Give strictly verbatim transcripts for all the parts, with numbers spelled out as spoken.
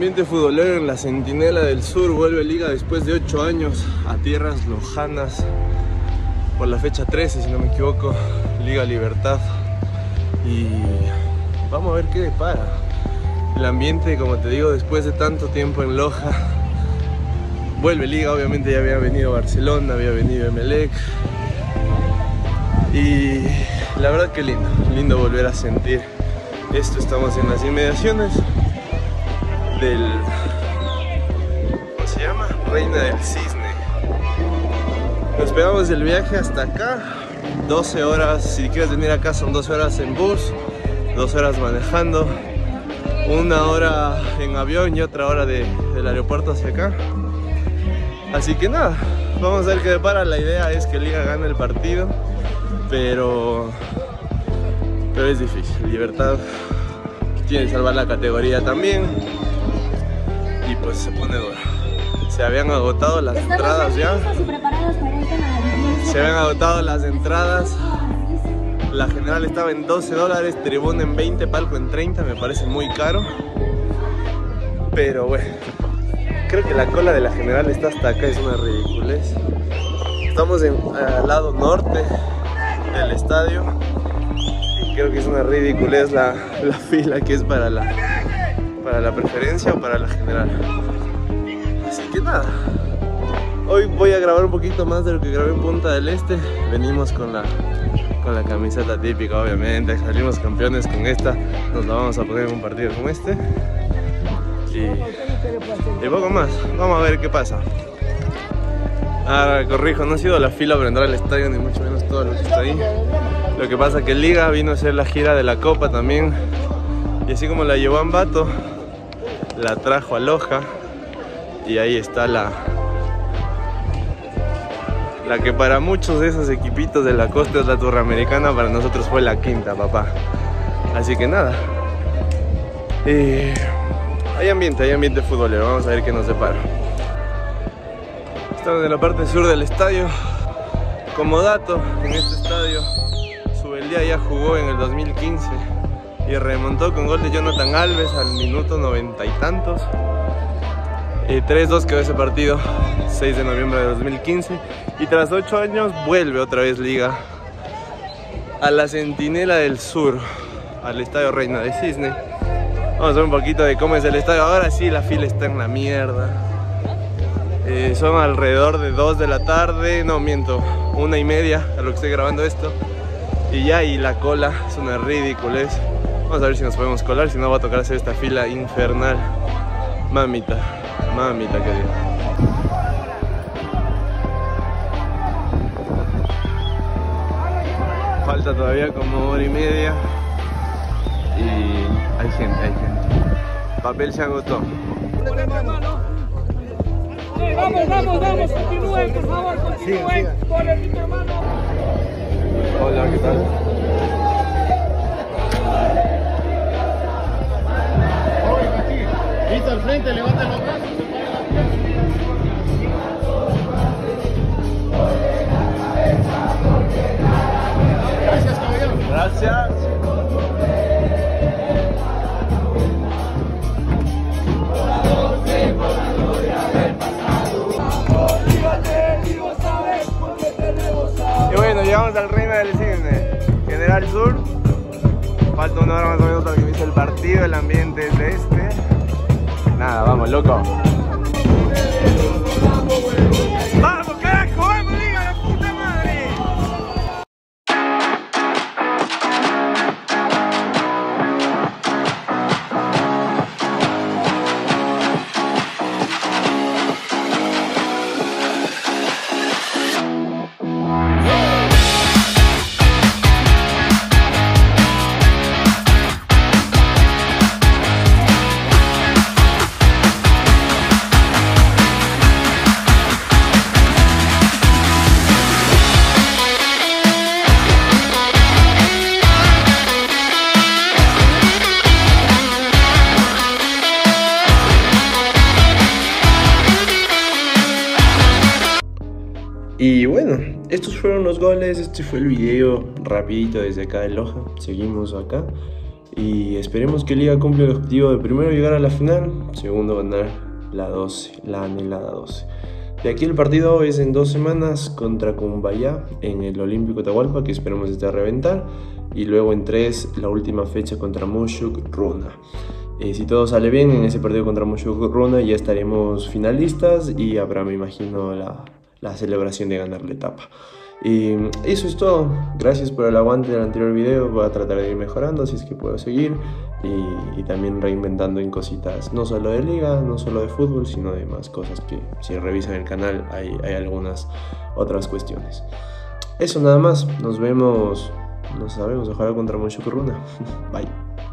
ambiente futbolero en la Centinela del Sur. Vuelve Liga después de ocho años a tierras lojanas por la fecha trece, si no me equivoco, Liga Libertad. Y vamos a ver qué depara el ambiente, como te digo, después de tanto tiempo en Loja. Vuelve Liga, obviamente ya había venido Barcelona, había venido Emelec. Y la verdad que lindo, lindo volver a sentir esto. Estamos en las inmediaciones del, ¿cómo se llama? Reina del Cisne. Nos pegamos el viaje hasta acá, doce horas, si quieres venir acá son doce horas en bus, dos horas manejando, una hora en avión y otra hora de, del aeropuerto hacia acá. Así que nada, vamos a ver qué depara. La idea es que Liga gane el partido, pero, pero es difícil. Libertad tiene que salvar la categoría también y pues se pone duro. Se habían agotado las entradas ya. Se habían agotado las entradas. La general estaba en doce dólares, tribuna en veinte, palco en treinta. Me parece muy caro. Pero bueno, creo que la cola de la general está hasta acá, es una ridiculez. Estamos en, al lado norte del estadio y creo que es una ridiculez la, la fila que es para la, para la preferencia o para la general. Así que nada, hoy voy a grabar un poquito más de lo que grabé en Punta del Este. Venimos con la, con la camiseta típica, obviamente. Salimos campeones con esta, nos la vamos a poner en un partido como este. Y, y poco más, vamos a ver qué pasa. Ahora corrijo, no ha sido la fila para entrar al estadio, ni mucho menos todo lo que está ahí. Lo que pasa es que Liga vino a hacer la gira de la Copa también. Y así como la llevó a Ambato, la trajo a Loja. Y ahí está la la que para muchos de esos equipitos de la costa es la Turramericana, para nosotros fue la quinta, papá. Así que nada, eh, hay ambiente, hay ambiente futbolero. Vamos a ver qué nos depara. Estamos en la parte sur del estadio. Como dato, en este estadio Subeldía ya jugó en el dos mil quince y remontó con gol de Jonathan Alves al minuto noventa y tantos. Eh, tres dos quedó ese partido, seis de noviembre de dos mil quince. Y tras ocho años vuelve otra vez Liga a la Centinela del Sur, al estadio Reina del Cisne. Vamos a ver un poquito de cómo es el estadio. Ahora sí, la fila está en la mierda. Eh, son alrededor de dos de la tarde, no miento, una y media a lo que estoy grabando esto. Y ya, y la cola es una ridiculez. Vamos a ver si nos podemos colar, si no va a tocar hacer esta fila infernal. Mamita, mamita querida. Falta todavía como hora y media. Y hay gente, hay gente. Papel se agotó. Vamos, vamos, vamos, continúen, por favor, continúen. Por el mi hermano. Hola, ¿qué tal? Listo, al frente, levanta los brazos. Gracias, caballero. Gracias. Y bueno, llegamos al Reina del Cisne, General Sur. Falta una hora más o menos para que inicie el partido. El ambiente es de este. Nada, vamos, loco. ¡Vamos, carajo! ¡Vamos, Liga, la puta madre! Y bueno, estos fueron los goles, este fue el video rapidito desde acá de Loja. Seguimos acá y esperemos que Liga cumpla el objetivo de primero llegar a la final, segundo ganar la doce, la anhelada doce. De aquí el partido es en dos semanas contra Cumbayá en el Olímpico Atahualpa, que esperemos esté a reventar, y luego en tres la última fecha contra Moshuk Runa. Eh, si todo sale bien en ese partido contra Moshuk Runa ya estaremos finalistas y habrá, me imagino, la, la celebración de ganar la etapa. Y eso es todo. Gracias por el aguante del anterior video. Voy a tratar de ir mejorando si es que puedo seguir y, y también reinventando en cositas no solo de liga, no solo de fútbol, sino de más cosas que si revisan el canal hay, hay algunas otras cuestiones. Eso nada más. Nos vemos, no sabemos, ojalá contra Moshuk Runa. Bye.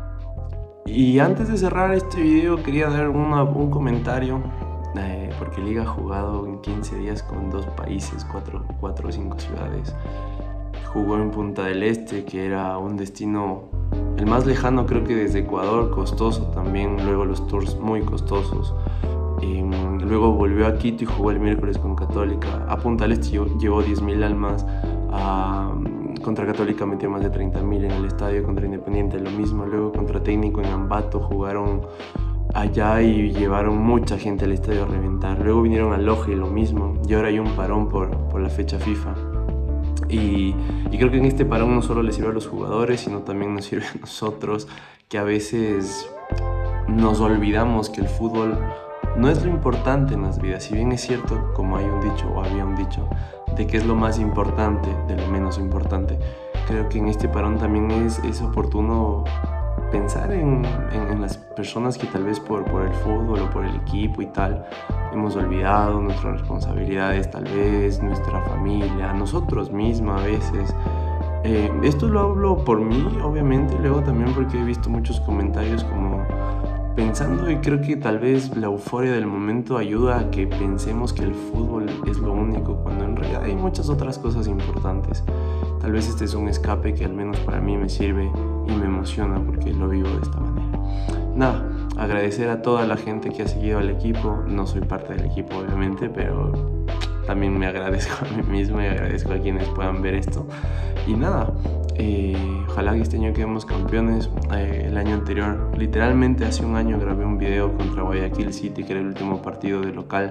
Y antes de cerrar este video quería dar una, un comentario. Eh, porque Liga ha jugado en quince días con dos países, cuatro o cinco ciudades. Jugó en Punta del Este, que era un destino el más lejano, creo que desde Ecuador, costoso también, luego los tours muy costosos. Eh, luego volvió a Quito y jugó el miércoles con Católica. A Punta del Este llevó diez mil almas, a, contra Católica metió más de treinta mil en el estadio, contra Independiente lo mismo. Luego contra Técnico en Ambato jugaron allá y llevaron mucha gente al estadio a reventar. Luego vinieron a Loja y lo mismo, y ahora hay un parón por, por la fecha FIFA. Y, y creo que en este parón no solo le sirve a los jugadores, sino también nos sirve a nosotros, que a veces nos olvidamos que el fútbol no es lo importante en las vidas. Si bien es cierto, como hay un dicho o había un dicho, de que es lo más importante de lo menos importante, creo que en este parón también es, es oportuno pensar en, en, en las personas que tal vez por, por el fútbol o por el equipo y tal hemos olvidado, nuestras responsabilidades tal vez, nuestra familia, nosotros mismos a veces. Eh, esto lo hablo por mí, obviamente, y luego también porque he visto muchos comentarios como pensando, y creo que tal vez la euforia del momento ayuda a que pensemos que el fútbol es lo único, cuando en realidad hay muchas otras cosas importantes. Tal vez este es un escape que al menos para mí me sirve y me emociona porque lo vivo de esta manera. Nada, agradecer a toda la gente que ha seguido al equipo. No soy parte del equipo obviamente, pero también me agradezco a mí mismo y agradezco a quienes puedan ver esto. Y nada, eh, ojalá que este año quedemos campeones. Eh, el año anterior, literalmente hace un año, grabé un video contra Guayaquil City, que era el último partido de local,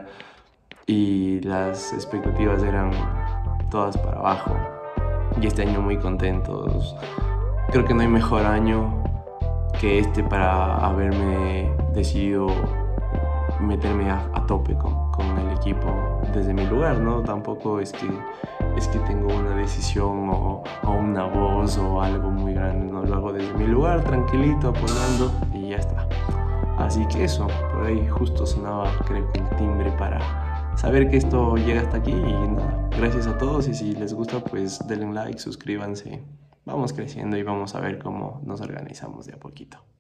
y las expectativas eran todas para abajo. Y este año muy contentos. Creo que no hay mejor año que este para haberme decidido meterme a, a tope con, con el equipo desde mi lugar, ¿no? Tampoco es que, es que tengo una decisión o, o una voz o algo muy grande, ¿no? Lo hago desde mi lugar, tranquilito, apoyando y ya está. Así que eso, por ahí justo sonaba creo que el timbre para saber que esto llega hasta aquí y nada. Gracias a todos y si les gusta pues denle un like, suscríbanse. Vamos creciendo y vamos a ver cómo nos organizamos de a poquito.